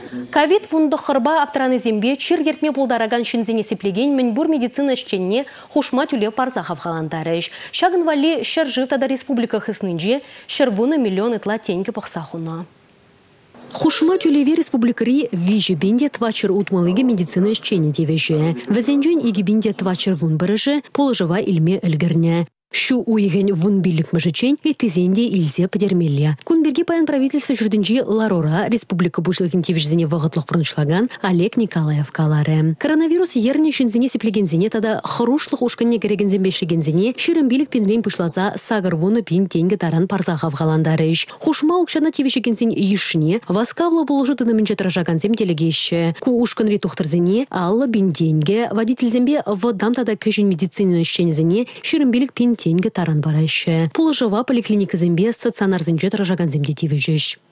Ковид вунды хырба аптраны зембе чир ертме болдараган шинзене сеплеген мінбур медицина шченне хушма тюле парзахав халандарыш. Шагын вали шыр живтада республика хыснынже шырвуны миллион ытла теньки пахсахуна. Хушма тюлеве республикари вижи бинде твачер утмалыге медицина шчене девеже. Вазенжен иги бинде твачер вун барыжы положива ильме эльгерне. Шу уйген вун билик мажычень и тизенде илзе подермелле. Кунберги паян правительство жүрдінжі Ларора республика бушлыгын тевежзене вағытлық пұрнышлаган Олег Николаев калары. Коронавирус ерне шынзене сеплегензене тада хырушлық ушканне керегензен бешегензене ширым билик пенрен пушлаза сагыр вуны пин тенге таран парзахав халандарыш. Хушма укшана тевежегензен ешіне васкавлы болжуты намінче тражаганзем телегеші. Ку ушкан ретухтарзене алла бин тенге водительзембе вадам тада көшін медицинын шченезене ширым билик пин тенге таран барайшы. Положива поликлиника зембе стационар зенже тражаган земде тивежеш.